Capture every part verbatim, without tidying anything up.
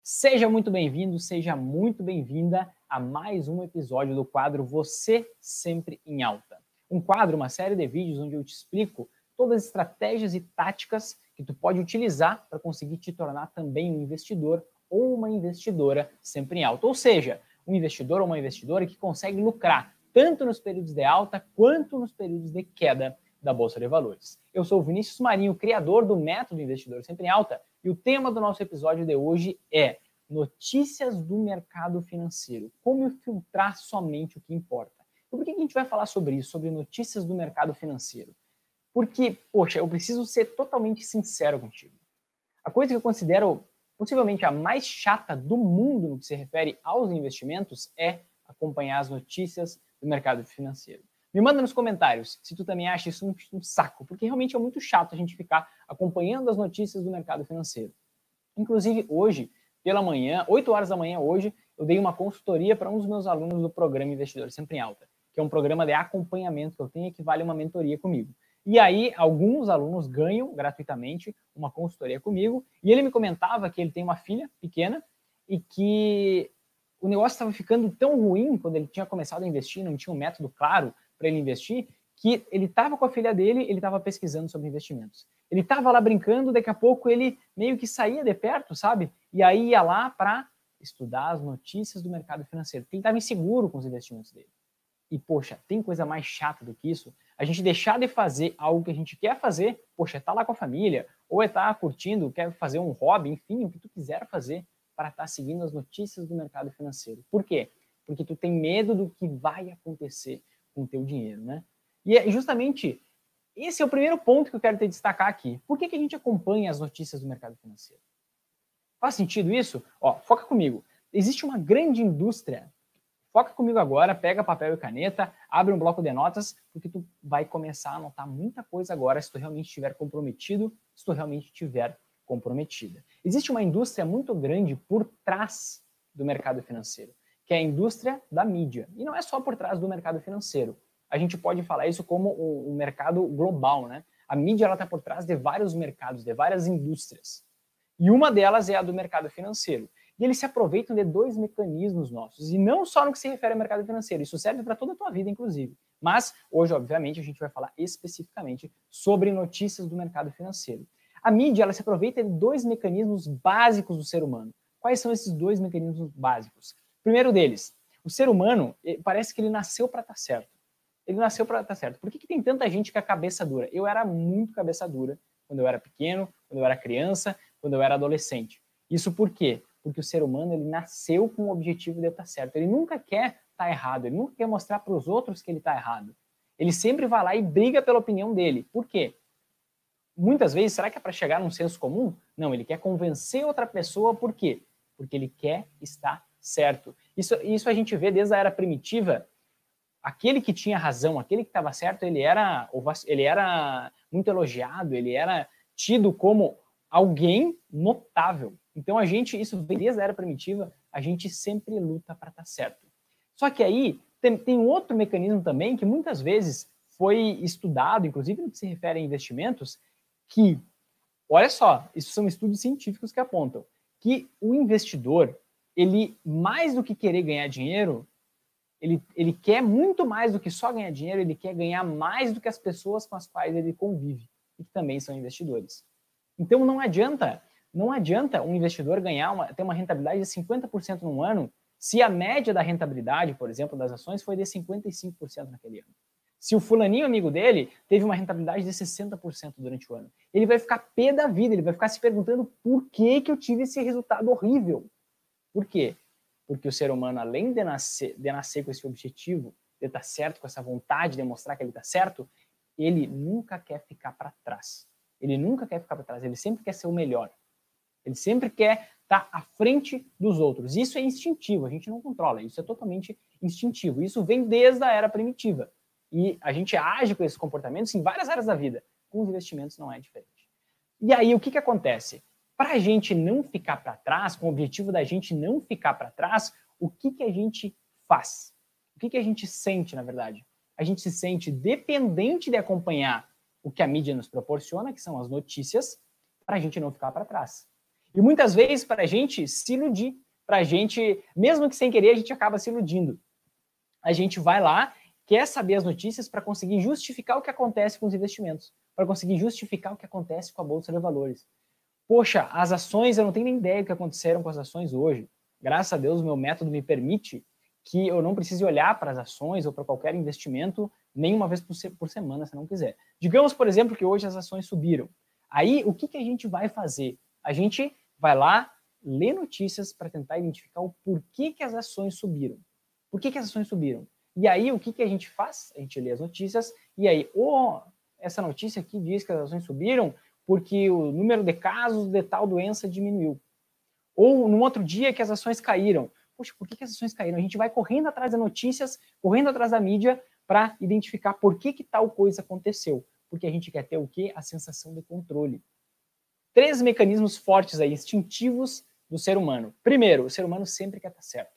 Seja muito bem-vindo, seja muito bem-vinda a mais um episódio do quadro Você Sempre em Alta. Um quadro, uma série de vídeos onde eu te explico todas as estratégias e táticas que tu pode utilizar para conseguir te tornar também um investidor ou uma investidora sempre em alta. Ou seja, um investidor ou uma investidora que consegue lucrar tanto nos períodos de alta quanto nos períodos de queda da Bolsa de Valores. Eu sou o Vinícius Marinho, criador do Método Investidor Sempre em Alta, e o tema do nosso episódio de hoje é notícias do mercado financeiro. Como filtrar somente o que importa. E por que a gente vai falar sobre isso, sobre notícias do mercado financeiro? Porque, poxa, eu preciso ser totalmente sincero contigo. A coisa que eu considero possivelmente a mais chata do mundo no que se refere aos investimentos é acompanhar as notícias do mercado financeiro. Me manda nos comentários se tu também acha isso um, um saco, porque realmente é muito chato a gente ficar acompanhando as notícias do mercado financeiro. Inclusive, hoje, pela manhã, oito horas da manhã hoje, eu dei uma consultoria para um dos meus alunos do programa Investidor Sempre em Alta, que é um programa de acompanhamento que eu tenho e que vale uma mentoria comigo. E aí, alguns alunos ganham gratuitamente uma consultoria comigo, e ele me comentava que ele tem uma filha pequena e que o negócio estava ficando tão ruim quando ele tinha começado a investir, não tinha um método claro para ele investir, que ele estava com a filha dele, ele estava pesquisando sobre investimentos. Ele estava lá brincando, daqui a pouco ele meio que saía de perto, sabe? E aí ia lá para estudar as notícias do mercado financeiro, porque ele estava inseguro com os investimentos dele. E, poxa, tem coisa mais chata do que isso? A gente deixar de fazer algo que a gente quer fazer, poxa, é estar lá com a família, ou é estar curtindo, quer fazer um hobby, enfim, o que tu quiser fazer para estar seguindo as notícias do mercado financeiro. Por quê? Porque tu tem medo do que vai acontecer com o teu dinheiro, né? E é justamente esse é o primeiro ponto que eu quero te destacar aqui. Por que que a gente acompanha as notícias do mercado financeiro? Faz sentido isso? Ó, foca comigo. Existe uma grande indústria. Foca comigo agora, pega papel e caneta, abre um bloco de notas, porque tu vai começar a anotar muita coisa agora se tu realmente estiver comprometido, se tu realmente estiver comprometida. Existe uma indústria muito grande por trás do mercado financeiro, que é a indústria da mídia. E não é só por trás do mercado financeiro. A gente pode falar isso como o, o mercado global, né? A mídia está por trás de vários mercados, de várias indústrias. E uma delas é a do mercado financeiro. E eles se aproveitam de dois mecanismos nossos. E não só no que se refere ao mercado financeiro. Isso serve para toda a tua vida, inclusive. Mas, hoje, obviamente, a gente vai falar especificamente sobre notícias do mercado financeiro. A mídia ela se aproveita de dois mecanismos básicos do ser humano. Quais são esses dois mecanismos básicos? O primeiro deles, o ser humano, parece que ele nasceu para estar certo. Ele nasceu para estar certo. Por que que tem tanta gente que é cabeça dura? Eu era muito cabeça dura quando eu era pequeno, quando eu era criança, quando eu era adolescente. Isso por quê? Porque o ser humano ele nasceu com o objetivo de estar certo. Ele nunca quer estar errado, ele nunca quer mostrar para os outros que ele está errado. Ele sempre vai lá e briga pela opinião dele. Por quê? Muitas vezes, será que é para chegar num senso comum? Não, ele quer convencer outra pessoa, por quê? Porque ele quer estar certo. Isso, isso a gente vê desde a era primitiva. Aquele que tinha razão, aquele que estava certo, ele era, ele era muito elogiado, ele era tido como alguém notável. Então a gente, isso vem desde a era primitiva, a gente sempre luta para estar certo. Só que aí tem, tem um outro mecanismo também que muitas vezes foi estudado, inclusive no que se refere a investimentos, que, olha só, isso são estudos científicos que apontam que o investidor, ele mais do que querer ganhar dinheiro, Ele, ele quer muito mais do que só ganhar dinheiro, ele quer ganhar mais do que as pessoas com as quais ele convive, e que também são investidores. Então não adianta, não adianta um investidor ganhar uma, ter uma rentabilidade de cinquenta por cento num ano, se a média da rentabilidade, por exemplo, das ações foi de cinquenta e cinco por cento naquele ano. Se o fulaninho amigo dele teve uma rentabilidade de sessenta por cento durante o ano, ele vai ficar pé da vida, ele vai ficar se perguntando por que que eu tive esse resultado horrível. Por quê? Porque o ser humano, além de nascer, de nascer com esse objetivo, de estar certo, com essa vontade de mostrar que ele está certo, ele nunca quer ficar para trás. Ele nunca quer ficar para trás, ele sempre quer ser o melhor. Ele sempre quer estar à frente dos outros. Isso é instintivo, a gente não controla, isso é totalmente instintivo. Isso vem desde a era primitiva. E a gente age com esses comportamentos em várias áreas da vida. Com os investimentos não é diferente. E aí, o que que acontece? Para a gente não ficar para trás, com o objetivo da gente não ficar para trás, o que que a gente faz? O que que a gente sente, na verdade? A gente se sente dependente de acompanhar o que a mídia nos proporciona, que são as notícias, para a gente não ficar para trás. E muitas vezes, para a gente se iludir, para a gente, mesmo que sem querer, a gente acaba se iludindo. A gente vai lá, quer saber as notícias para conseguir justificar o que acontece com os investimentos, para conseguir justificar o que acontece com a Bolsa de Valores. Poxa, as ações, eu não tenho nem ideia do que aconteceram com as ações hoje. Graças a Deus, o meu método me permite que eu não precise olhar para as ações ou para qualquer investimento nem uma vez por, se por semana, se não quiser. Digamos, por exemplo, que hoje as ações subiram. Aí, o que, que a gente vai fazer? A gente vai lá, ler notícias para tentar identificar o porquê que as ações subiram. Por que, que as ações subiram? E aí, o que, que a gente faz? A gente lê as notícias e aí, oh, essa notícia aqui diz que as ações subiram porque o número de casos de tal doença diminuiu. Ou no outro dia que as ações caíram. Poxa, por que, que as ações caíram? A gente vai correndo atrás das notícias, correndo atrás da mídia para identificar por que, que tal coisa aconteceu. Porque a gente quer ter o quê? A sensação de controle. Três mecanismos fortes aí, instintivos do ser humano. Primeiro, o ser humano sempre quer estar certo.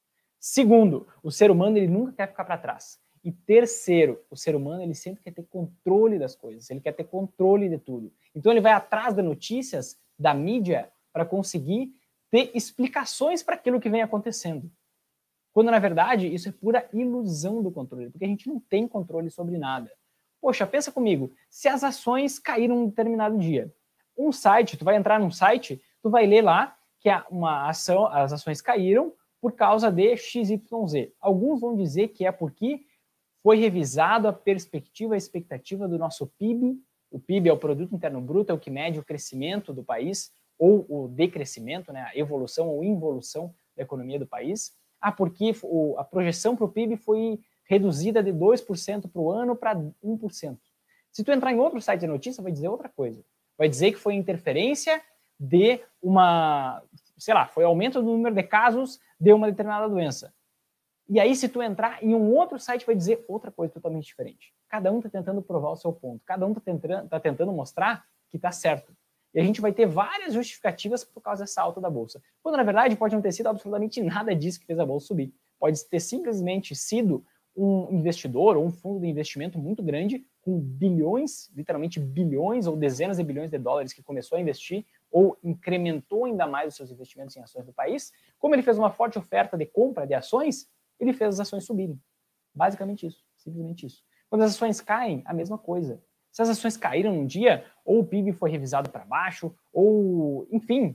Segundo, o ser humano ele nunca quer ficar para trás. E terceiro, o ser humano ele sempre quer ter controle das coisas, ele quer ter controle de tudo. Então ele vai atrás das notícias, da mídia, para conseguir ter explicações para aquilo que vem acontecendo. Quando, na verdade, isso é pura ilusão do controle, porque a gente não tem controle sobre nada. Poxa, pensa comigo, se as ações caíram um determinado dia, um site, tu vai entrar num site, tu vai ler lá que uma ação, as ações caíram por causa de X Y Z. Alguns vão dizer que é porque foi revisado a perspectiva, a expectativa do nosso P I B. O P I B é o Produto Interno Bruto, é o que mede o crescimento do país, ou o decrescimento, né, a evolução ou involução da economia do país. Ah, porque o, a projeção para o P I B foi reduzida de dois por cento para o ano para um por cento. Se tu entrar em outro site de notícia, vai dizer outra coisa. Vai dizer que foi interferência de uma, sei lá, foi aumento do número de casos de uma determinada doença. E aí, se tu entrar em um outro site, vai dizer outra coisa totalmente diferente. Cada um está tentando provar o seu ponto. Cada um está tentando, tá tentando mostrar que está certo. E a gente vai ter várias justificativas por causa dessa alta da Bolsa. Quando, na verdade, pode não ter sido absolutamente nada disso que fez a Bolsa subir. Pode ter simplesmente sido um investidor ou um fundo de investimento muito grande, com bilhões, literalmente bilhões ou dezenas de bilhões de dólares que começou a investir ou incrementou ainda mais os seus investimentos em ações do país. Como ele fez uma forte oferta de compra de ações, ele fez as ações subirem. Basicamente isso, simplesmente isso. Quando as ações caem, a mesma coisa. Se as ações caíram num dia, ou o P I B foi revisado para baixo, ou, enfim,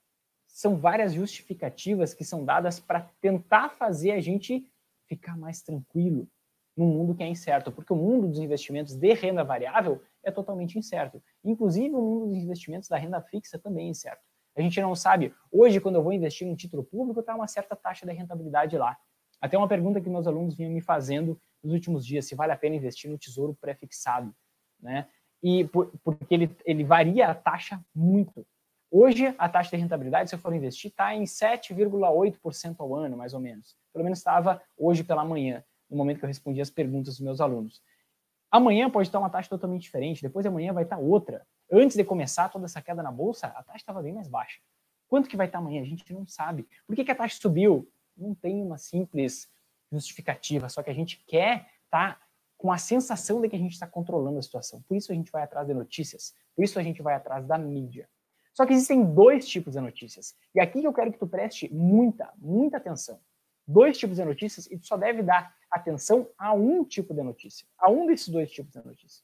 são várias justificativas que são dadas para tentar fazer a gente ficar mais tranquilo num mundo que é incerto, porque o mundo dos investimentos de renda variável é totalmente incerto. Inclusive, o mundo dos investimentos da renda fixa também é incerto. A gente não sabe, hoje, quando eu vou investir em um título público, está uma certa taxa de rentabilidade lá. Até uma pergunta que meus alunos vinham me fazendo nos últimos dias, se vale a pena investir no tesouro pré-fixado, né? E por, porque ele, ele varia a taxa muito. Hoje, a taxa de rentabilidade, se eu for investir, está em sete vírgula oito por cento ao ano, mais ou menos. Pelo menos estava hoje pela manhã, no momento que eu respondi as perguntas dos meus alunos. Amanhã pode estar uma taxa totalmente diferente, depois de amanhã vai estar outra. Antes de começar toda essa queda na Bolsa, a taxa estava bem mais baixa. Quanto que vai estar amanhã? A gente não sabe. Por que, que a taxa subiu? Não tem uma simples justificativa, só que a gente quer estar com a sensação de que a gente está controlando a situação. Por isso a gente vai atrás de notícias, por isso a gente vai atrás da mídia. Só que existem dois tipos de notícias. E aqui eu quero que tu preste muita, muita atenção. Dois tipos de notícias e tu só deve dar atenção a um tipo de notícia, a um desses dois tipos de notícia.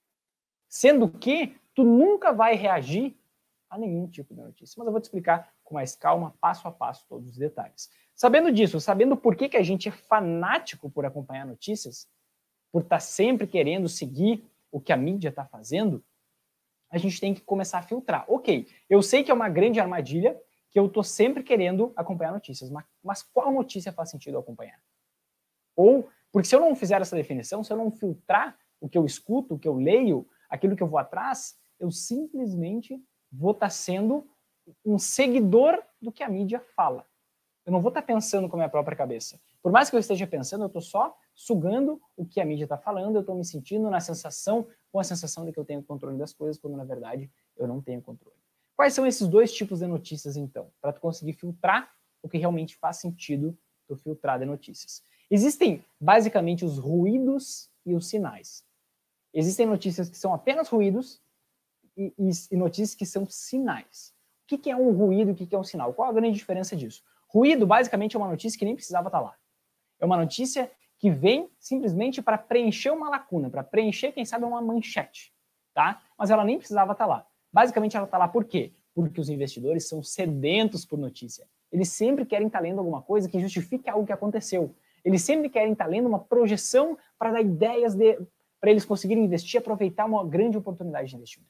Sendo que tu nunca vai reagir a nenhum tipo de notícia. Mas eu vou te explicar com mais calma, passo a passo, todos os detalhes. Sabendo disso, sabendo por que, que a gente é fanático por acompanhar notícias, por estar sempre querendo seguir o que a mídia está fazendo, a gente tem que começar a filtrar. Ok, eu sei que é uma grande armadilha, que eu estou sempre querendo acompanhar notícias, mas, mas qual notícia faz sentido eu acompanhar? Ou, porque se eu não fizer essa definição, se eu não filtrar o que eu escuto, o que eu leio, aquilo que eu vou atrás, eu simplesmente vou estar sendo um seguidor do que a mídia fala. Eu não vou estar pensando com a minha própria cabeça. Por mais que eu esteja pensando, eu estou só sugando o que a mídia está falando, eu estou me sentindo na sensação, com a sensação de que eu tenho controle das coisas, quando na verdade eu não tenho controle. Quais são esses dois tipos de notícias, então? Para tu conseguir filtrar o que realmente faz sentido tu filtrar de notícias. Existem, basicamente, os ruídos e os sinais. Existem notícias que são apenas ruídos e, e, e notícias que são sinais. O que é um ruído e o que é um sinal? Qual a grande diferença disso? Ruído, basicamente, é uma notícia que nem precisava estar lá. É uma notícia que vem simplesmente para preencher uma lacuna, para preencher, quem sabe, uma manchete, tá? Mas ela nem precisava estar lá. Basicamente, ela está lá por quê? Porque os investidores são sedentos por notícia. Eles sempre querem estar lendo alguma coisa que justifique algo que aconteceu. Eles sempre querem estar lendo uma projeção para dar ideias de, para eles conseguirem investir e aproveitar uma grande oportunidade de investimento.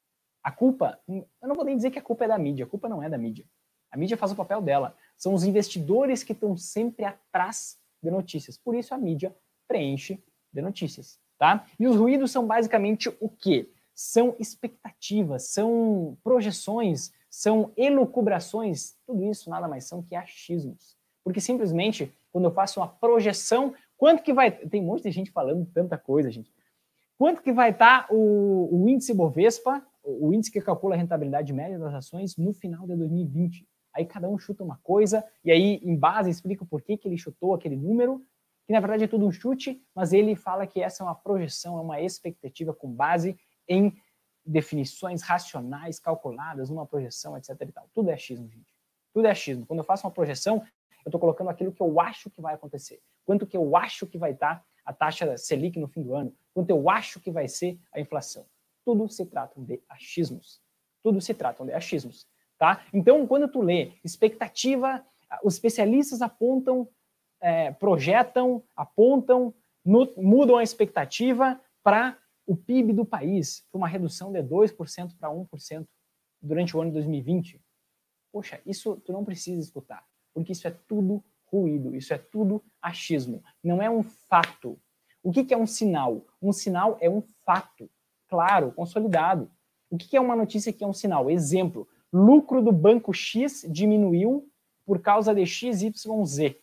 A culpa, eu não vou nem dizer que a culpa é da mídia, a culpa não é da mídia. A mídia faz o papel dela. São os investidores que estão sempre atrás de notícias. Por isso a mídia preenche de notícias, tá? E os ruídos são basicamente o quê? São expectativas, são projeções, são elucubrações, tudo isso nada mais são que achismos. Porque simplesmente, quando eu faço uma projeção, quanto que vai... Tem um monte de gente falando tanta coisa, gente. Quanto que vai estar o, o índice Bovespa, o índice que calcula a rentabilidade média das ações no final de dois mil e vinte? Aí cada um chuta uma coisa, e aí em base explica por que, que ele chutou aquele número, que na verdade é tudo um chute, mas ele fala que essa é uma projeção, é uma expectativa com base em definições racionais, calculadas, numa projeção, etc e tal. Tudo é achismo, gente. Tudo é achismo. Quando eu faço uma projeção, eu estou colocando aquilo que eu acho que vai acontecer. Quanto que eu acho que vai estar a taxa Selic no fim do ano. Quanto eu acho que vai ser a inflação. Tudo se tratam de achismos. Tudo se tratam de achismos. Tá? Então, quando tu lê expectativa, os especialistas apontam, é, projetam, apontam, no, mudam a expectativa para o P I B do país, para uma redução de dois por cento para um por cento durante o ano de dois mil e vinte. Poxa, isso tu não precisa escutar, porque isso é tudo ruído, isso é tudo achismo, não é um fato. O que, que é um sinal? Um sinal é um fato, claro, consolidado. O que, que é uma notícia que é um sinal? Exemplo, lucro do banco X diminuiu por causa de X Y Z.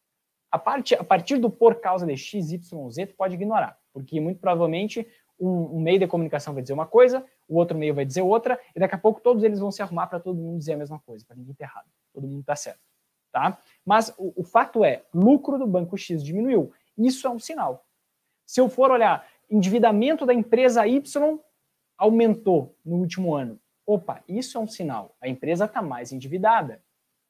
A, parte, a partir do por causa de X Y Z, tu pode ignorar, porque muito provavelmente um, um meio de comunicação vai dizer uma coisa, o outro meio vai dizer outra, e daqui a pouco todos eles vão se arrumar para todo mundo dizer a mesma coisa, para ninguém ter errado, todo mundo está certo. Tá? Mas o, o fato é, lucro do banco X diminuiu, isso é um sinal. Se eu for olhar, endividamento da empresa Y aumentou no último ano. Opa, isso é um sinal. A empresa está mais endividada.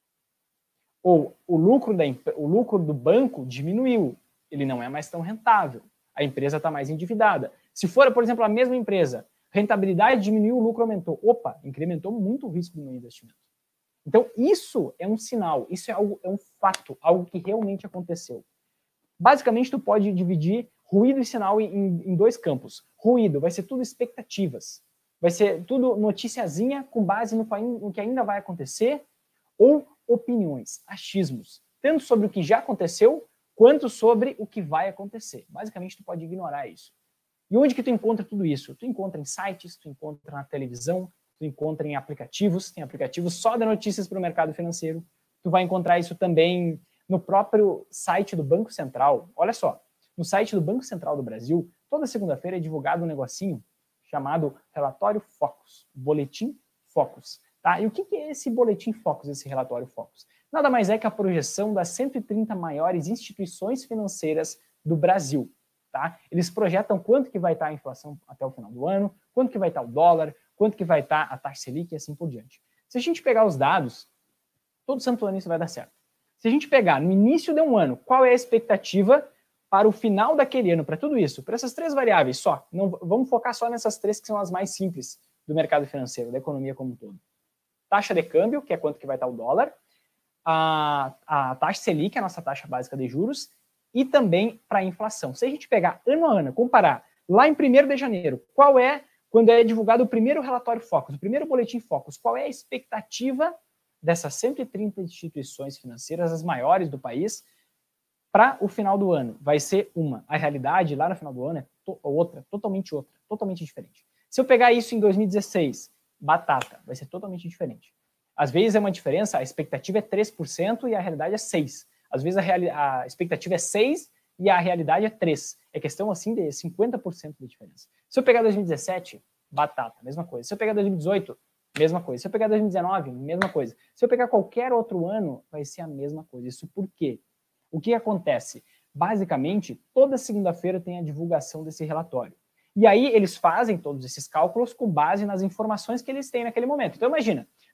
Ou o lucro, da, o lucro do banco diminuiu. Ele não é mais tão rentável. A empresa está mais endividada. Se for, por exemplo, a mesma empresa, rentabilidade diminuiu, o lucro aumentou. Opa, incrementou muito o risco do meu investimento. Então, isso é um sinal. Isso é, algo, é um fato, algo que realmente aconteceu. Basicamente, tu pode dividir ruído e sinal em, em dois campos. Ruído vai ser tudo expectativas. Vai ser tudo noticiazinha com base no, no que ainda vai acontecer, ou opiniões, achismos, tanto sobre o que já aconteceu, quanto sobre o que vai acontecer. Basicamente, tu pode ignorar isso. E onde que tu encontra tudo isso? Tu encontra em sites, tu encontra na televisão, tu encontra em aplicativos, tem aplicativos só de notícias para o mercado financeiro. Tu vai encontrar isso também no próprio site do Banco Central. Olha só, no site do Banco Central do Brasil, toda segunda-feira é divulgado um negocinho chamado Relatório Focus, Boletim Focus. Tá? E o que é esse Boletim Focus, esse Relatório Focus? Nada mais é que a projeção das cento e trinta maiores instituições financeiras do Brasil. Tá? Eles projetam quanto que vai estar a inflação até o final do ano, quanto que vai estar o dólar, quanto que vai estar a taxa Selic e assim por diante. Se a gente pegar os dados, todo santo ano isso vai dar certo. Se a gente pegar no início de um ano, qual é a expectativa para o final daquele ano, para tudo isso, para essas três variáveis só, não, vamos focar só nessas três que são as mais simples do mercado financeiro, da economia como um todo. Taxa de câmbio, que é quanto que vai estar o dólar, a, a taxa Selic, a nossa taxa básica de juros, e também para a inflação. Se a gente pegar ano a ano, comparar lá em primeiro de janeiro, qual é, quando é divulgado o primeiro relatório Focus, o primeiro boletim Focus, qual é a expectativa dessas cento e trinta instituições financeiras, as maiores do país, para o final do ano? Vai ser uma. A realidade lá no final do ano é to outra, totalmente outra, totalmente diferente. Se eu pegar isso em dois mil e dezesseis, batata, vai ser totalmente diferente. Às vezes é uma diferença, a expectativa é três por cento e a realidade é seis por cento. Às vezes a, a expectativa é seis por cento e a realidade é três por cento. É questão assim de cinquenta por cento de diferença. Se eu pegar dois mil e dezessete, batata, mesma coisa. Se eu pegar dois mil e dezoito, mesma coisa. Se eu pegar dois mil e dezenove, mesma coisa. Se eu pegar qualquer outro ano, vai ser a mesma coisa. Isso por quê? O que acontece? Basicamente, toda segunda-feira tem a divulgação desse relatório. E aí eles fazem todos esses cálculos com base nas informações que eles têm naquele momento. Então imagina,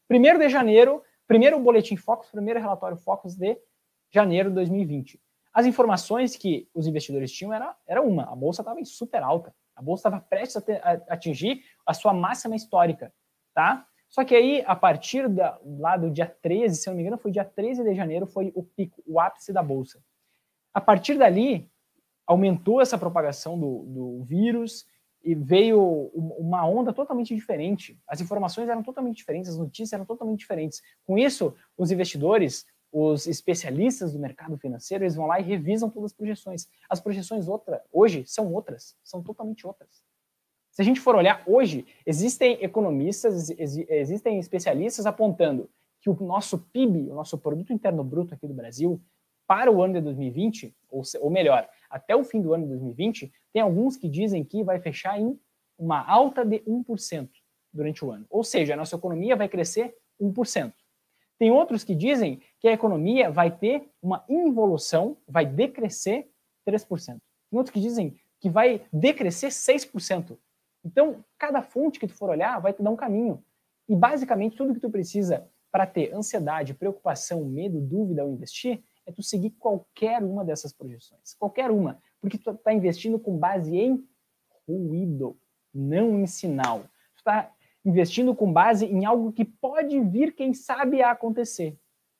Primeiro de janeiro, primeiro boletim Focus, primeiro relatório Focus de janeiro de dois mil e vinte. As informações que os investidores tinham era, era uma, a bolsa estava em super alta, a bolsa estava prestes a, ter, a atingir a sua máxima histórica, tá? Só que aí, a partir da, lá do dia treze, se eu não me engano, foi dia treze de janeiro, foi o pico, o ápice da bolsa. A partir dali, aumentou essa propagação do, do vírus e veio uma onda totalmente diferente. As informações eram totalmente diferentes, as notícias eram totalmente diferentes. Com isso, os investidores, os especialistas do mercado financeiro, eles vão lá e revisam todas as projeções. As projeções outra, hoje são outras, são totalmente outras. Se a gente for olhar hoje, existem economistas, existem especialistas apontando que o nosso P I B, o nosso Produto Interno Bruto aqui do Brasil, para o ano de dois mil e vinte, ou, ou melhor, até o fim do ano de dois mil e vinte, tem alguns que dizem que vai fechar em uma alta de um por cento durante o ano. Ou seja, a nossa economia vai crescer um por cento. Tem outros que dizem que a economia vai ter uma involução, vai decrescer três por cento. Tem outros que dizem que vai decrescer seis por cento. Então, cada fonte que tu for olhar vai te dar um caminho. E, basicamente, tudo que tu precisa para ter ansiedade, preocupação, medo, dúvida ao investir, é tu seguir qualquer uma dessas projeções. Qualquer uma. Porque tu está investindo com base em ruído, não em sinal. Tu está investindo com base em algo que pode vir, quem sabe, a acontecer.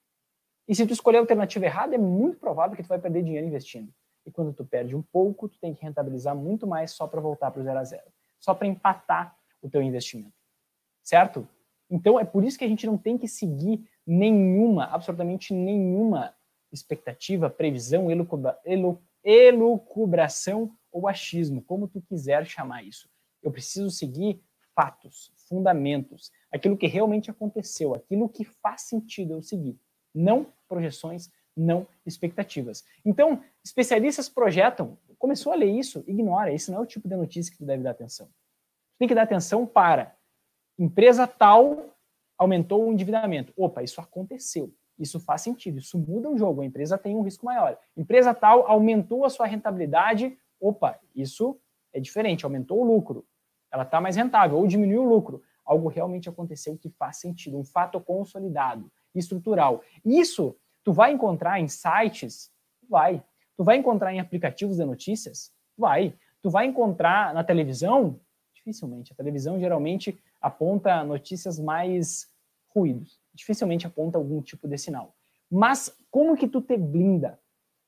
E se tu escolher a alternativa errada, é muito provável que tu vai perder dinheiro investindo. E quando tu perde um pouco, tu tem que rentabilizar muito mais só para voltar para o zero a zero. Só para empatar o teu investimento, certo? Então, é por isso que a gente não tem que seguir nenhuma, absolutamente nenhuma expectativa, previsão, elucubra, elu, elucubração ou achismo, como tu quiser chamar isso. Eu preciso seguir fatos, fundamentos, aquilo que realmente aconteceu, aquilo que faz sentido eu seguir, não projeções, não expectativas. Então, especialistas projetam, começou a ler isso, ignora, esse não é o tipo de notícia que tu deve dar atenção. Tu tem que dar atenção para empresa tal aumentou o endividamento. Opa, isso aconteceu, isso faz sentido, isso muda o jogo, a empresa tem um risco maior. Empresa tal aumentou a sua rentabilidade, opa, isso é diferente, aumentou o lucro, ela está mais rentável, ou diminuiu o lucro. Algo realmente aconteceu que faz sentido, um fato consolidado, estrutural. Isso tu vai encontrar em sites? Vai. Tu vai encontrar em aplicativos de notícias? Vai. Tu vai encontrar na televisão? Dificilmente. A televisão geralmente aponta notícias mais ruídos. Dificilmente aponta algum tipo de sinal. Mas como que tu te blinda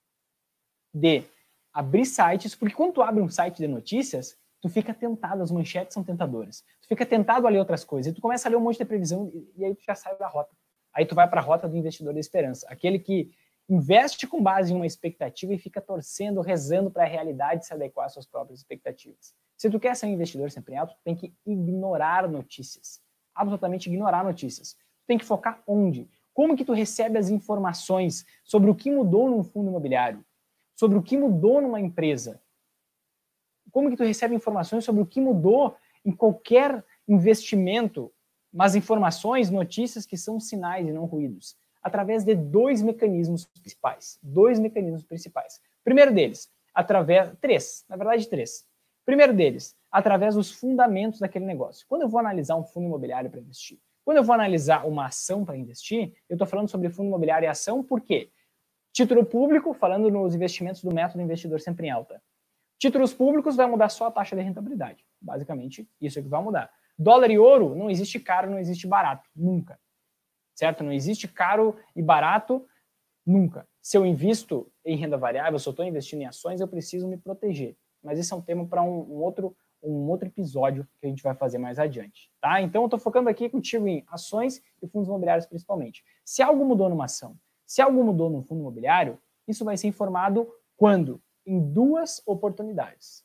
de abrir sites? Porque quando tu abre um site de notícias, tu fica tentado, as manchetes são tentadoras. Tu fica tentado a ler outras coisas. E tu começa a ler um monte de previsão e, e aí tu já sai da rota. Aí tu vai para a rota do investidor da esperança. Aquele que investe com base em uma expectativa e fica torcendo, rezando para a realidade se adequar às suas próprias expectativas. Se tu quer ser um investidor sempre em alto, tu tem que ignorar notícias. Absolutamente ignorar notícias. Tu tem que focar onde? Como que tu recebe as informações sobre o que mudou num fundo imobiliário? Sobre o que mudou numa empresa? Como que tu recebe informações sobre o que mudou em qualquer investimento? Mas informações, notícias que são sinais e não ruídos. Através de dois mecanismos principais. Dois mecanismos principais. Primeiro deles, através... Três, na verdade três. Primeiro deles, através dos fundamentos daquele negócio. Quando eu vou analisar um fundo imobiliário para investir, quando eu vou analisar uma ação para investir, eu estou falando sobre fundo imobiliário e ação, por quê? Título público, falando nos investimentos do método investidor sempre em alta. Títulos públicos vai mudar só a taxa de rentabilidade. Basicamente, isso é que vai mudar. Dólar e ouro, não existe caro, não existe barato. Nunca. Certo? Não existe caro e barato nunca. Se eu invisto em renda variável, se eu estou investindo em ações, eu preciso me proteger. Mas esse é um tema para um, um, outro, um outro episódio que a gente vai fazer mais adiante. Tá? Então, eu estou focando aqui contigo em ações e fundos imobiliários principalmente. Se algo mudou numa ação, se algo mudou num fundo imobiliário, isso vai ser informado quando? Em duas oportunidades.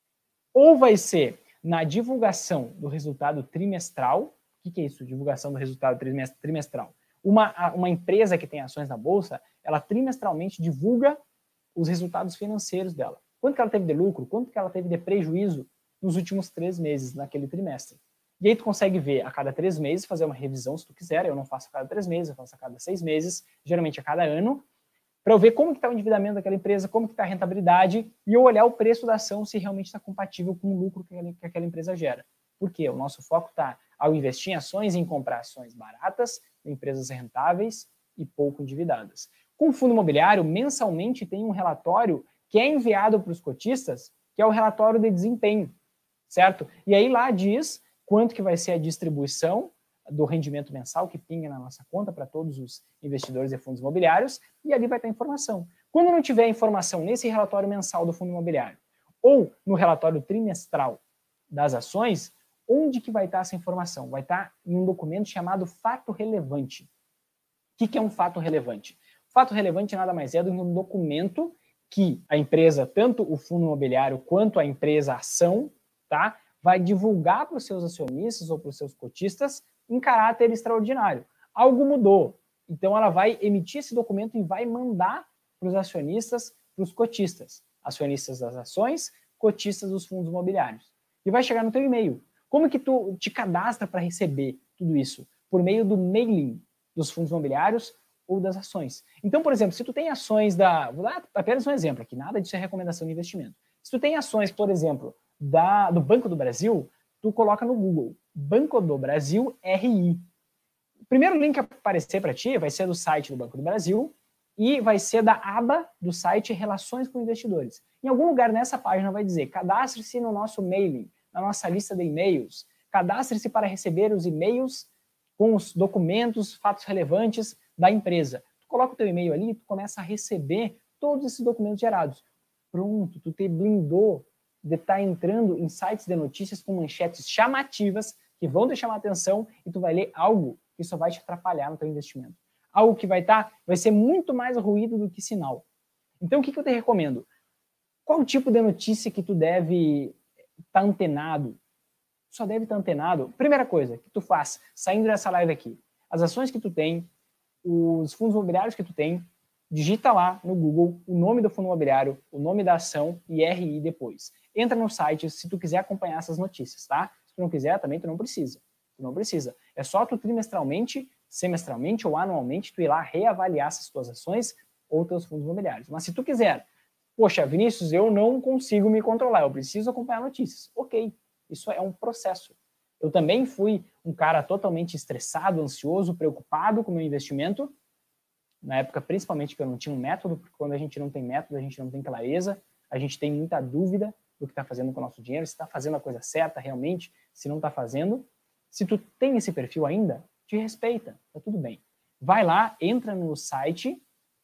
Ou vai ser na divulgação do resultado trimestral. O que é isso? Divulgação do resultado trimestral. Uma, uma empresa que tem ações na bolsa, ela trimestralmente divulga os resultados financeiros dela. Quanto que ela teve de lucro, quanto que ela teve de prejuízo nos últimos três meses, naquele trimestre. E aí tu consegue ver a cada três meses, fazer uma revisão se tu quiser. Eu não faço a cada três meses, eu faço a cada seis meses, geralmente a cada ano, para eu ver como que está o endividamento daquela empresa, como que está a rentabilidade, e eu olhar o preço da ação se realmente está compatível com o lucro que aquela, que aquela empresa gera. Por quê? O nosso foco está ao investir em ações e em comprar ações baratas, empresas rentáveis e pouco endividadas. Com o fundo imobiliário, mensalmente tem um relatório que é enviado para os cotistas, que é o relatório de desempenho, certo? E aí lá diz quanto que vai ser a distribuição do rendimento mensal que pinga na nossa conta para todos os investidores e fundos imobiliários, e ali vai ter informação. Quando não tiver informação nesse relatório mensal do fundo imobiliário, ou no relatório trimestral das ações, onde que vai estar essa informação? Vai estar em um documento chamado fato relevante. O que que é um fato relevante? O fato relevante nada mais é do que um documento que a empresa, tanto o fundo imobiliário quanto a empresa ação, tá, vai divulgar para os seus acionistas ou para os seus cotistas em caráter extraordinário. Algo mudou. Então ela vai emitir esse documento e vai mandar para os acionistas, para os cotistas. Acionistas das ações, cotistas dos fundos imobiliários. E vai chegar no teu e-mail. Como que tu te cadastra para receber tudo isso? Por meio do mailing dos fundos imobiliários ou das ações. Então, por exemplo, se tu tem ações da... Vou dar apenas um exemplo aqui, nada disso é recomendação de investimento. Se tu tem ações, por exemplo, da, do Banco do Brasil, tu coloca no Google, Banco do Brasil R I. O primeiro link que aparecer para ti vai ser do site do Banco do Brasil e vai ser da aba do site Relações com Investidores. Em algum lugar nessa página vai dizer, cadastre-se no nosso mailing, na nossa lista de e-mails, cadastre-se para receber os e-mails com os documentos, fatos relevantes da empresa. Tu coloca o teu e-mail ali e tu começa a receber todos esses documentos gerados. Pronto, tu te blindou de estar entrando em sites de notícias com manchetes chamativas que vão te chamar a atenção e tu vai ler algo que só vai te atrapalhar no teu investimento. Algo que vai estar, vai ser muito mais ruído do que sinal. Então, o que, que eu te recomendo? Qual o tipo de notícia que tu deve estar antenado? Só deve estar antenado. Primeira coisa que tu faz, saindo dessa live aqui, as ações que tu tem, os fundos imobiliários que tu tem, digita lá no Google o nome do fundo imobiliário, o nome da ação e R I depois. Entra no site se tu quiser acompanhar essas notícias, tá? Se tu não quiser, também tu não precisa. Tu não precisa. É só tu trimestralmente, semestralmente ou anualmente tu ir lá reavaliar essas tuas ações ou teus fundos imobiliários. Mas se tu quiser, poxa, Vinícius, eu não consigo me controlar, eu preciso acompanhar notícias. Ok, isso é um processo. Eu também fui um cara totalmente estressado, ansioso, preocupado com o meu investimento, na época principalmente que eu não tinha um método, porque quando a gente não tem método, a gente não tem clareza, a gente tem muita dúvida do que está fazendo com o nosso dinheiro, se está fazendo a coisa certa realmente, se não está fazendo. Se tu tem esse perfil ainda, te respeita, tá tudo bem. Vai lá, entra no site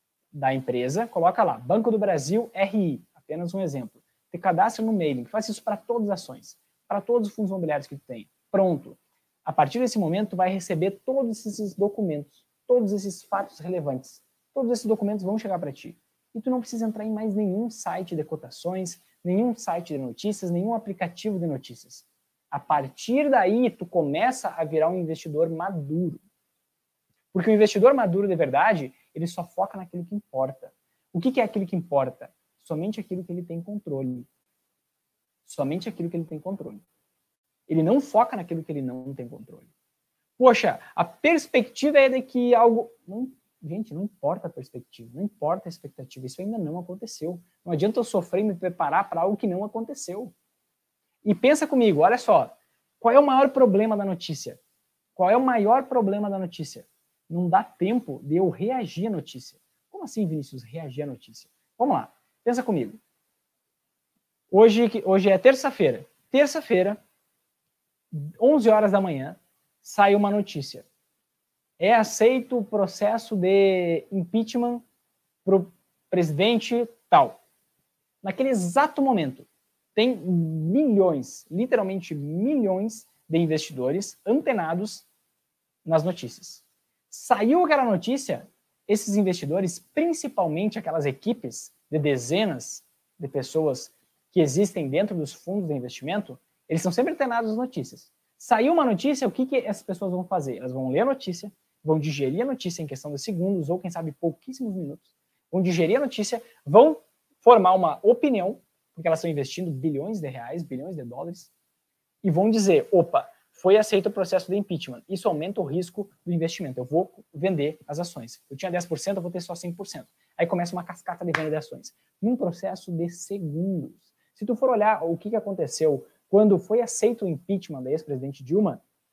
da empresa, coloca lá, Banco do Brasil R I, apenas um exemplo. Te cadastra no mailing, faz isso para todas as ações, para todos os fundos imobiliários que tu tem. Pronto. A partir desse momento, tu vai receber todos esses documentos, todos esses fatos relevantes. Todos esses documentos vão chegar para ti. E tu não precisa entrar em mais nenhum site de cotações, nenhum site de notícias, nenhum aplicativo de notícias. A partir daí, tu começa a virar um investidor maduro. Porque o investidor maduro de verdade, ele só foca naquilo que importa. O que é aquilo que importa? Somente aquilo que ele tem controle. Somente aquilo que ele tem controle. Ele não foca naquilo que ele não tem controle. Poxa, a perspectiva é de que algo... Não, gente, não importa a perspectiva, não importa a expectativa, isso ainda não aconteceu. Não adianta eu sofrer e me preparar para algo que não aconteceu. E pensa comigo, olha só, qual é o maior problema da notícia? Qual é o maior problema da notícia? Não dá tempo de eu reagir à notícia. Como assim, Vinícius, reagir à notícia? Vamos lá, pensa comigo. Hoje, hoje é terça-feira. Terça-feira, onze horas da manhã, sai uma notícia. É aceito o processo de impeachment para o presidente tal. Naquele exato momento, tem milhões, literalmente milhões de investidores antenados nas notícias. Saiu aquela notícia, esses investidores, principalmente aquelas equipes de dezenas de pessoas que existem dentro dos fundos de investimento, eles são sempre antenados nas notícias. Saiu uma notícia, o que, que essas pessoas vão fazer? Elas vão ler a notícia, vão digerir a notícia em questão de segundos, ou quem sabe pouquíssimos minutos, vão digerir a notícia, vão formar uma opinião, porque elas estão investindo bilhões de reais, bilhões de dólares, e vão dizer, opa, foi aceito o processo de impeachment, isso aumenta o risco do investimento, eu vou vender as ações. Eu tinha dez por cento, eu vou ter só cinco por cento. Aí começa uma cascata de venda de ações, num processo de segundos. Se tu for olhar o que aconteceu quando foi aceito o impeachment da ex-presidente Dilma,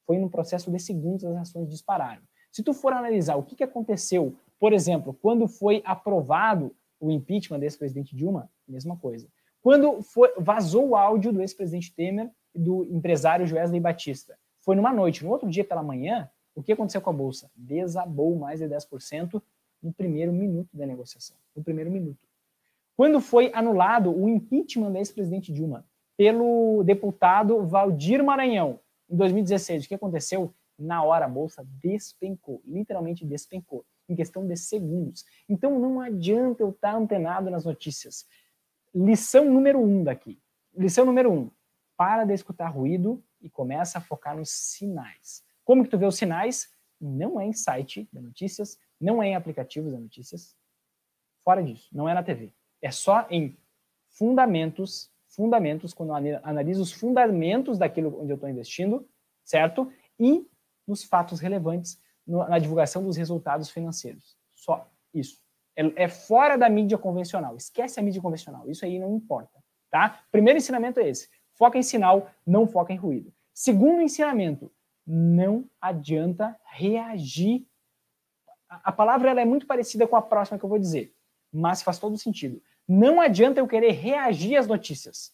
Foi no processo de segundos as ações dispararam. Se tu for analisar o que, que aconteceu, por exemplo, quando foi aprovado o impeachment desse presidente Dilma, mesma coisa. Quando foi, vazou o áudio do ex-presidente Temer e do empresário Joesley Batista, foi numa noite. No outro dia, pela manhã, o que aconteceu com a Bolsa? Desabou mais de dez por cento no primeiro minuto da negociação. No primeiro minuto. Quando foi anulado o impeachment da ex-presidente Dilma pelo deputado Valdir Maranhão, em dois mil e dezesseis, o que aconteceu? Na hora a Bolsa despencou, literalmente despencou, em questão de segundos. Então não adianta eu estar antenado nas notícias. Lição número um daqui. Lição número um. Para de escutar ruído e começa a focar nos sinais. Como que tu vê os sinais? Não é em site de notícias, não é em aplicativos de notícias. Fora disso, não é na T V. É só em fundamentos, fundamentos, quando eu analiso os fundamentos daquilo onde eu estou investindo, certo? E nos fatos relevantes, no, na divulgação dos resultados financeiros. Só isso. É, é fora da mídia convencional. Esquece a mídia convencional. Isso aí não importa, tá? Primeiro ensinamento é esse. Foca em sinal, não foca em ruído. Segundo ensinamento, não adianta reagir. A, a palavra ela é muito parecida com a próxima que eu vou dizer, mas faz todo sentido. Não adianta eu querer reagir às notícias.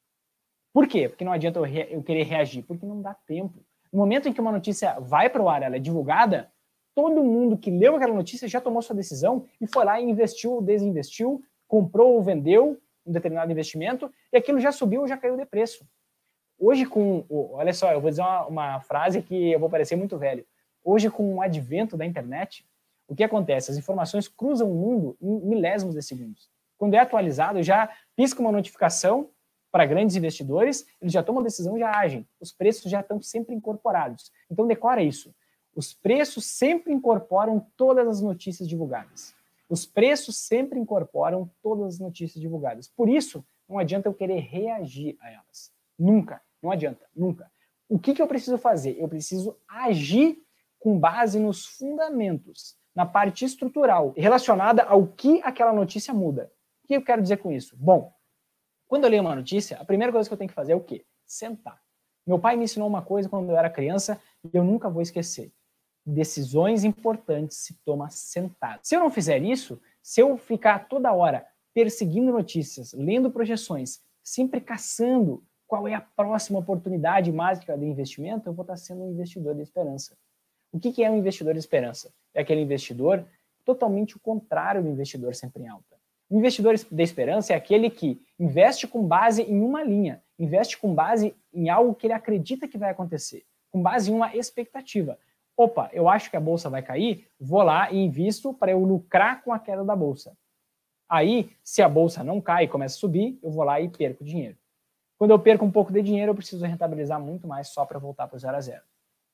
Por quê? Porque não adianta eu, re, eu querer reagir, porque não dá tempo. No momento em que uma notícia vai para o ar, ela é divulgada, todo mundo que leu aquela notícia já tomou sua decisão e foi lá e investiu ou desinvestiu, comprou ou vendeu um determinado investimento e aquilo já subiu ou já caiu de preço. Hoje com... Olha só, eu vou dizer uma, uma frase que eu vou parecer muito velho. Hoje, com o advento da internet, o que acontece? As informações cruzam o mundo em milésimos de segundos. Quando é atualizado, já pisca uma notificação para grandes investidores, eles já tomam decisão e já agem. Os preços já estão sempre incorporados. Então, decora isso. Os preços sempre incorporam todas as notícias divulgadas. Os preços sempre incorporam todas as notícias divulgadas. Por isso, não adianta eu querer reagir a elas. Nunca. Não adianta. Nunca. O que, que eu preciso fazer? Eu preciso agir com base nos fundamentos, na parte estrutural, relacionada ao que aquela notícia muda. O que eu quero dizer com isso? Bom, quando eu leio uma notícia, a primeira coisa que eu tenho que fazer é o quê? Sentar. Meu pai me ensinou uma coisa quando eu era criança e eu nunca vou esquecer. Decisões importantes se tomam sentado. Se eu não fizer isso, se eu ficar toda hora perseguindo notícias, lendo projeções, sempre caçando qual é a próxima oportunidade mágica de investimento, eu vou estar sendo um investidor de esperança. O que é um investidor de esperança? É aquele investidor totalmente o contrário do investidor sempre em alta. O investidor de esperança é aquele que investe com base em uma linha, investe com base em algo que ele acredita que vai acontecer, com base em uma expectativa. Opa, eu acho que a bolsa vai cair, vou lá e invisto para eu lucrar com a queda da bolsa. Aí, se a bolsa não cai e começa a subir, eu vou lá e perco dinheiro. Quando eu perco um pouco de dinheiro, eu preciso rentabilizar muito mais só para voltar para o zero a zero.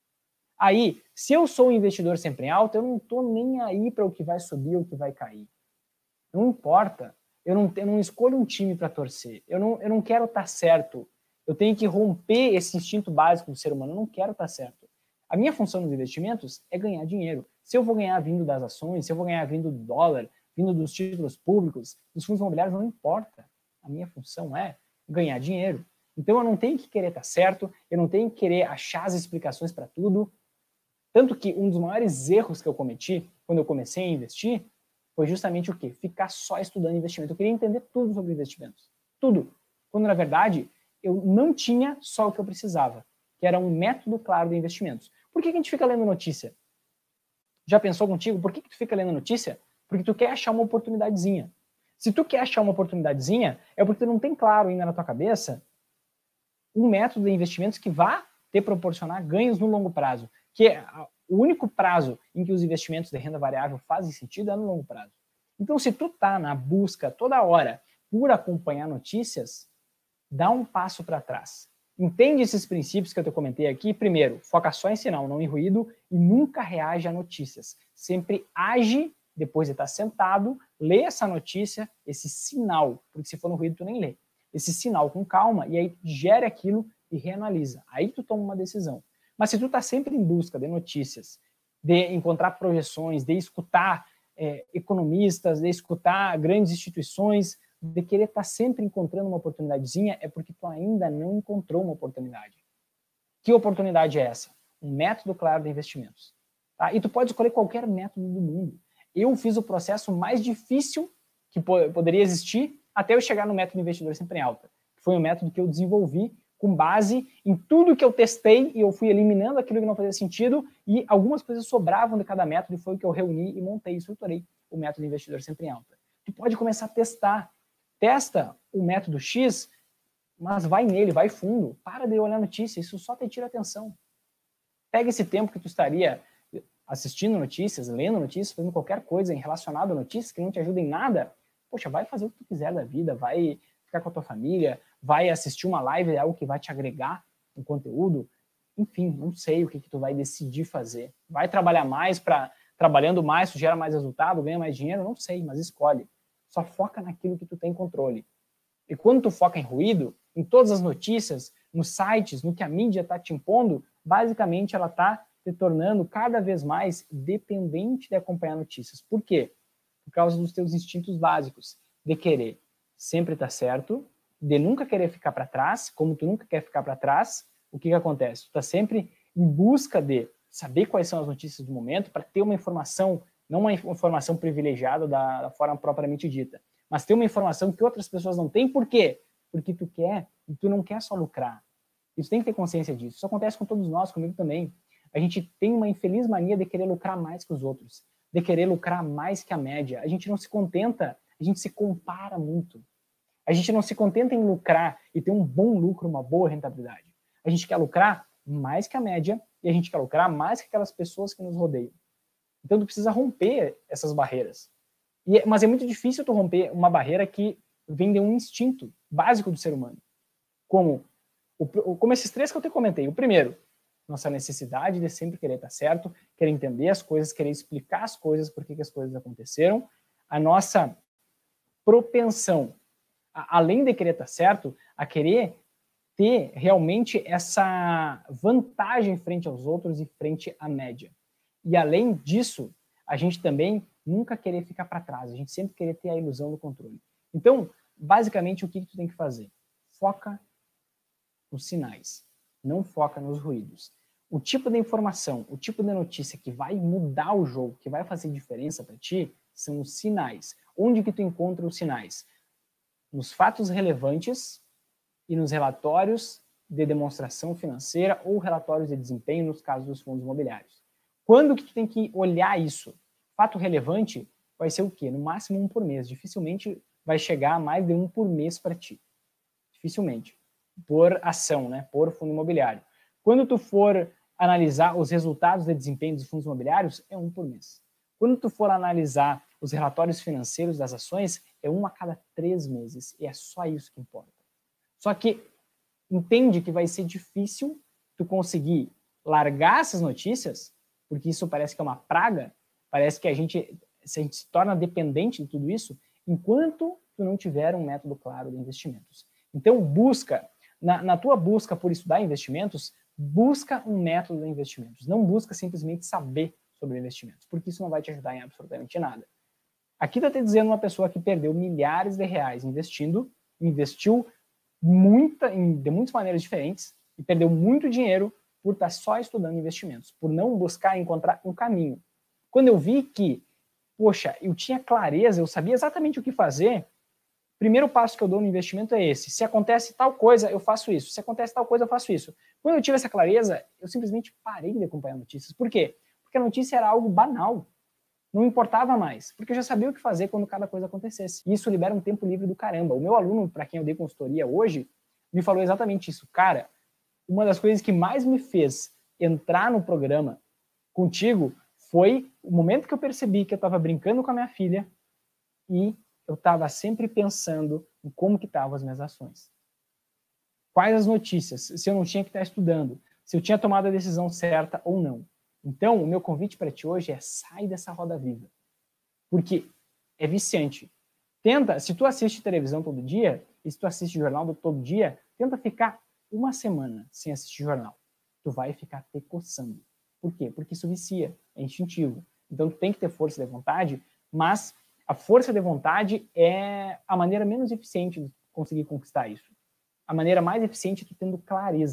Aí, se eu sou um investidor sempre em alta, eu não estou nem aí para o que vai subir ou o que vai cair. Não importa. Eu não, eu não escolho um time para torcer. Eu não, eu não quero estar certo. Eu tenho que romper esse instinto básico do ser humano. Eu não quero estar certo. A minha função nos investimentos é ganhar dinheiro. Se eu vou ganhar vindo das ações, se eu vou ganhar vindo do dólar, vindo dos títulos públicos, dos fundos imobiliários, não importa. A minha função é ganhar dinheiro. Então eu não tenho que querer estar certo, eu não tenho que querer achar as explicações para tudo. Tanto que um dos maiores erros que eu cometi quando eu comecei a investir foi justamente o quê? Ficar só estudando investimento. Eu queria entender tudo sobre investimentos. Tudo. Quando, na verdade, eu não tinha só o que eu precisava, que era um método claro de investimentos. Por que a gente fica lendo notícia? Já pensou contigo? Por que, que tu fica lendo notícia? Porque tu quer achar uma oportunidadezinha. Se tu quer achar uma oportunidadezinha, é porque tu não tem claro ainda na tua cabeça um método de investimentos que vá te proporcionar ganhos no longo prazo. Que é o único prazo em que os investimentos de renda variável fazem sentido é no longo prazo. Então, se tu tá na busca toda hora por acompanhar notícias, dá um passo para trás. Entende esses princípios que eu te comentei aqui? Primeiro, foca só em sinal, não em ruído, e nunca reage a notícias. Sempre age depois de estar sentado, lê essa notícia, esse sinal, porque se for no ruído tu nem lê. Esse sinal com calma, e aí tu digere aquilo e reanalisa. Aí tu toma uma decisão. Mas se tu está sempre em busca de notícias, de encontrar projeções, de escutar é, economistas, de escutar grandes instituições, de querer estar tá sempre encontrando uma oportunidadezinha, é porque tu ainda não encontrou uma oportunidade. Que oportunidade é essa? um método claro de investimentos. Tá? E tu pode escolher qualquer método do mundo. Eu fiz o processo mais difícil que po poderia existir até eu chegar no método Investidor Sempre em Alta. Foi um método que eu desenvolvi com base em tudo que eu testei e eu fui eliminando aquilo que não fazia sentido e algumas coisas sobravam de cada método e foi o que eu reuni e montei e estruturei o método Investidor Sempre em Alta. Tu pode começar a testar. Testa o método X, mas vai nele, vai fundo. Para de olhar notícia, isso só te tira atenção. Pega esse tempo que tu estaria assistindo notícias, lendo notícias, fazendo qualquer coisa relacionada a notícias que não te ajuda em nada. Poxa, vai fazer o que tu quiser da vida, vai ficar com a tua família, vai assistir uma live, é algo que vai te agregar um conteúdo. Enfim, não sei o que, que tu vai decidir fazer. Vai trabalhar mais, para trabalhando mais, tu gera mais resultado, ganha mais dinheiro, não sei, mas escolhe. Só foca naquilo que tu tem controle. E quando tu foca em ruído, em todas as notícias, nos sites, no que a mídia está te impondo, basicamente ela está te tornando cada vez mais dependente de acompanhar notícias. Por quê? Por causa dos teus instintos básicos, de querer sempre estar certo, de nunca querer ficar para trás. Como tu nunca quer ficar para trás, o que, que acontece? Tu está sempre em busca de saber quais são as notícias do momento para ter uma informação, não uma informação privilegiada da, da forma propriamente dita, mas ter uma informação que outras pessoas não têm. Por quê? Porque tu quer, e tu não quer só lucrar. E tu tem que ter consciência disso. Isso acontece com todos nós, comigo também. A gente tem uma infeliz mania de querer lucrar mais que os outros, de querer lucrar mais que a média. A gente não se contenta, a gente se compara muito. A gente não se contenta em lucrar e ter um bom lucro, uma boa rentabilidade. A gente quer lucrar mais que a média e a gente quer lucrar mais que aquelas pessoas que nos rodeiam. Então, tu precisa romper essas barreiras. E, é, mas é muito difícil tu romper uma barreira que vem de um instinto básico do ser humano. Como, o, como esses três que eu te comentei. O primeiro, nossa necessidade de sempre querer estar certo, querer entender as coisas, querer explicar as coisas, por que, que as coisas aconteceram. A nossa propensão, a, além de querer estar certo, a querer ter realmente essa vantagem frente aos outros e frente à média. E além disso, a gente também nunca querer ficar para trás, a gente sempre querer ter a ilusão do controle. Então, basicamente, o que, que tu tem que fazer? Foca nos sinais, não foca nos ruídos. O tipo de informação, o tipo de notícia que vai mudar o jogo, que vai fazer diferença para ti, são os sinais. Onde que tu encontra os sinais? Nos fatos relevantes e nos relatórios de demonstração financeira ou relatórios de desempenho nos casos dos fundos imobiliários. Quando que tu tem que olhar isso? Fato relevante vai ser o quê? No máximo um por mês. Dificilmente vai chegar a mais de um por mês para ti. Dificilmente. Por ação, né? Por fundo imobiliário. Quando tu for analisar os resultados de desempenho dos fundos imobiliários, é um por mês. Quando tu for analisar os relatórios financeiros das ações, é um a cada três meses. E é só isso que importa. Só que entende que vai ser difícil tu conseguir largar essas notícias, porque isso parece que é uma praga, parece que a gente, se a gente se torna dependente de tudo isso, enquanto tu não tiver um método claro de investimentos. Então, busca, na, na tua busca por estudar investimentos, busca um método de investimentos. Não busca simplesmente saber sobre investimentos, porque isso não vai te ajudar em absolutamente nada. Aqui está te dizendo uma pessoa que perdeu milhares de reais investindo, investiu muita, de muitas maneiras diferentes e perdeu muito dinheiro por estar só estudando investimentos, por não buscar encontrar um caminho. Quando eu vi que, poxa, eu tinha clareza, eu sabia exatamente o que fazer, o primeiro passo que eu dou no investimento é esse. Se acontece tal coisa, eu faço isso. Se acontece tal coisa, eu faço isso. Quando eu tive essa clareza, eu simplesmente parei de acompanhar notícias. Por quê? Porque a notícia era algo banal. Não importava mais, porque eu já sabia o que fazer quando cada coisa acontecesse. E isso libera um tempo livre do caramba. O meu aluno, para quem eu dei consultoria hoje, me falou exatamente isso. Cara, uma das coisas que mais me fez entrar no programa contigo foi o momento que eu percebi que eu estava brincando com a minha filha e eu estava sempre pensando em como que estavam as minhas ações. Quais as notícias, se eu não tinha que estar estudando, se eu tinha tomado a decisão certa ou não. Então, o meu convite para ti hoje é sai dessa roda viva. Porque é viciante. Tenta, se tu assiste televisão todo dia, e se tu assiste jornal todo dia, tenta ficar uma semana sem assistir jornal. Tu vai ficar te coçando. Por quê? Porque isso vicia, é instintivo. Então, tu tem que ter força de vontade, mas a força de vontade é a maneira menos eficiente de conseguir conquistar isso. A maneira mais eficiente é tu tendo clareza.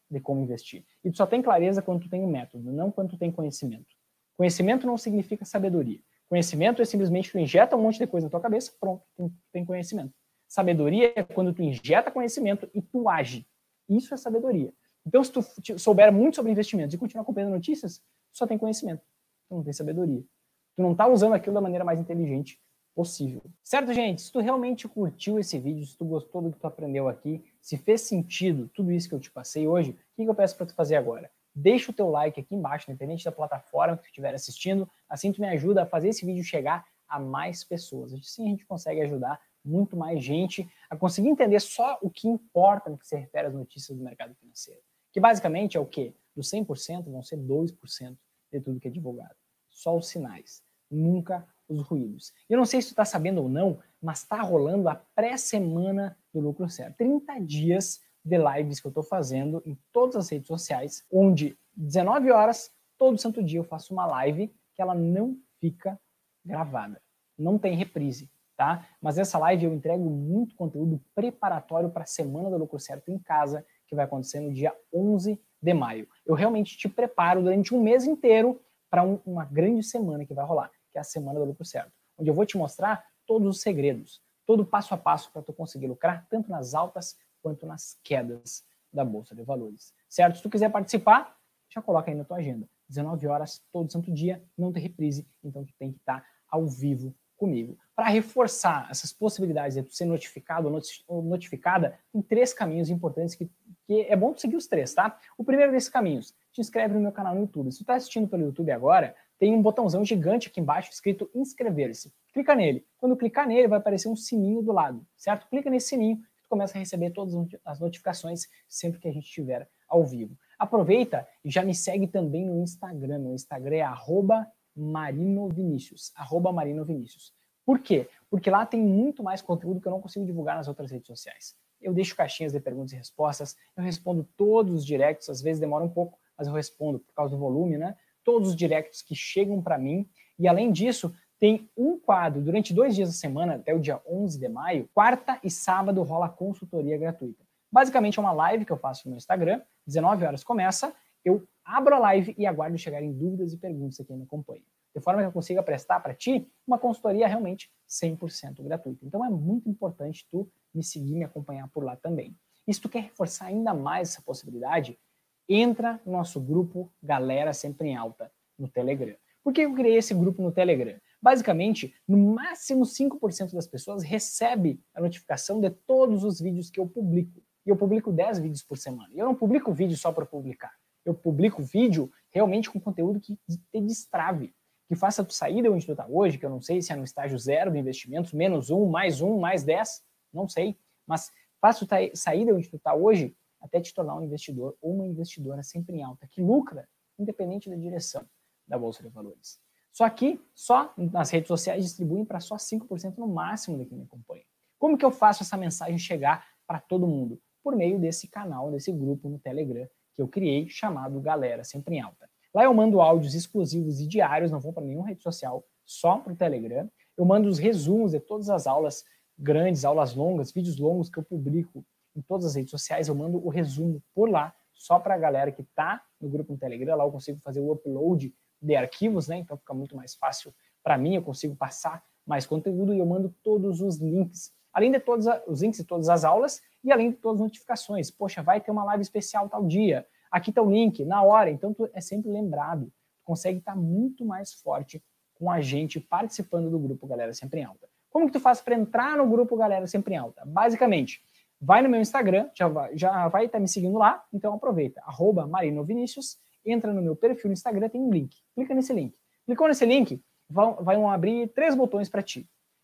de como investir. E tu só tem clareza quando tu tem um método, não quando tu tem conhecimento. Conhecimento não significa sabedoria. Conhecimento é simplesmente tu injeta um monte de coisa na tua cabeça, pronto, tu tem conhecimento. Sabedoria é quando tu injeta conhecimento e tu age. Isso é sabedoria. Então, se tu souber muito sobre investimentos e continuar acompanhando notícias, tu só tem conhecimento. Tu não tem sabedoria. Tu não tá usando aquilo da maneira mais inteligente possível. Certo, gente? Se tu realmente curtiu esse vídeo, se tu gostou do que tu aprendeu aqui, se fez sentido tudo isso que eu te passei hoje, o que eu peço para tu fazer agora? Deixa o teu like aqui embaixo, independente da plataforma que tu estiver assistindo. Assim tu me ajuda a fazer esse vídeo chegar a mais pessoas. Assim a gente consegue ajudar muito mais gente a conseguir entender só o que importa no que se refere às notícias do mercado financeiro. Que basicamente é o quê? Dos cem por cento vão ser dois por cento de tudo que é divulgado. Só os sinais, nunca os ruídos. Eu não sei se tu está sabendo ou não, mas está rolando a pré-semana do Lucro Certo. trinta dias de lives que eu estou fazendo em todas as redes sociais, onde dezenove horas, todo santo dia eu faço uma live que ela não fica gravada. Não tem reprise, tá? Mas essa live eu entrego muito conteúdo preparatório para a Semana do Lucro Certo em casa, que vai acontecer no dia onze de maio. Eu realmente te preparo durante um mês inteiro para um, uma grande semana que vai rolar, que é a Semana do Lucro Certo, onde eu vou te mostrar todos os segredos, todo o passo a passo para tu conseguir lucrar, tanto nas altas quanto nas quedas da Bolsa de Valores. Certo? Se tu quiser participar, já coloca aí na tua agenda. dezenove horas, todo santo dia, não tem reprise, então tu tem que estar ao vivo comigo. Para reforçar essas possibilidades de tu ser notificado ou notificada, tem três caminhos importantes que, que é bom tu seguir os três, tá? O primeiro desses caminhos, te inscreve no meu canal no YouTube. Se tu tá assistindo pelo YouTube agora, tem um botãozão gigante aqui embaixo escrito inscrever-se. Clica nele. Quando clicar nele, vai aparecer um sininho do lado, certo? Clica nesse sininho que tu começa a receber todas as notificações sempre que a gente estiver ao vivo. Aproveita e já me segue também no Instagram. Meu Instagram é arroba marinovinicius, arroba marinovinicius. Por quê? Porque lá tem muito mais conteúdo que eu não consigo divulgar nas outras redes sociais. Eu deixo caixinhas de perguntas e respostas, eu respondo todos os directs, às vezes demora um pouco, mas eu respondo por causa do volume, né? Todos os directs que chegam para mim. E além disso, tem um quadro durante dois dias da semana, até o dia onze de maio, quarta e sábado rola consultoria gratuita. Basicamente é uma live que eu faço no meu Instagram, dezenove horas começa, eu abro a live e aguardo chegarem dúvidas e perguntas a quem me acompanha. De forma que eu consiga prestar para ti uma consultoria realmente cem por cento gratuita. Então é muito importante tu me seguir, me acompanhar por lá também. E se tu quer reforçar ainda mais essa possibilidade, entra no nosso grupo Galera Sempre em Alta, no Telegram. Por que eu criei esse grupo no Telegram? Basicamente, no máximo cinco por cento das pessoas recebe a notificação de todos os vídeos que eu publico. E eu publico dez vídeos por semana. E eu não publico vídeo só para publicar. Eu publico vídeo realmente com conteúdo que te destrave, que faça tu sair de onde tu está hoje, que eu não sei se é no estágio zero de investimentos, menos um, mais um, mais dez, não sei, mas faça tu sair de onde tu está hoje até te tornar um investidor ou uma investidora sempre em alta, que lucra, independente da direção da Bolsa de Valores. Só que, só nas redes sociais distribuem para só cinco por cento no máximo de quem me acompanha. Como que eu faço essa mensagem chegar para todo mundo? Por meio desse canal, desse grupo no Telegram, que eu criei, chamado Galera Sempre em Alta. Lá eu mando áudios exclusivos e diários, não vou para nenhuma rede social, só para o Telegram. Eu mando os resumos de todas as aulas grandes, aulas longas, vídeos longos que eu publico em todas as redes sociais. Eu mando o resumo por lá, só para a galera que está no grupo no Telegram. Lá eu consigo fazer o upload de arquivos, né? Então fica muito mais fácil para mim, eu consigo passar mais conteúdo e eu mando todos os links. Além de todos os links de todas as aulas e além de todas as notificações. Poxa, vai ter uma live especial tal dia. Aqui está o link, na hora. Então, tu é sempre lembrado. Tu consegue estar muito mais forte com a gente participando do grupo Galera Sempre em Alta. Como que tu faz para entrar no grupo Galera Sempre em Alta? Basicamente, vai no meu Instagram, já vai, já vai estar me seguindo lá, então aproveita, arroba marinovinicius, entra no meu perfil no Instagram, tem um link. Clica nesse link. Clicou nesse link, vão, vão abrir três botões para ti.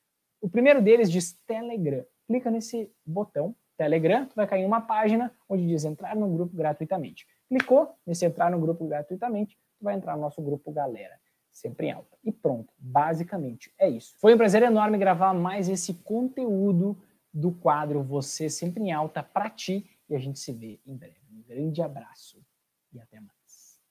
O primeiro deles diz Telegram. Clica nesse botão, Telegram, tu vai cair em uma página onde diz entrar no grupo gratuitamente. Clicou nesse entrar no grupo gratuitamente, tu vai entrar no nosso grupo Galera Sempre em Alta. E pronto, basicamente é isso. Foi um prazer enorme gravar mais esse conteúdo do quadro Você Sempre em Alta para ti e a gente se vê em breve. Um grande abraço e até mais.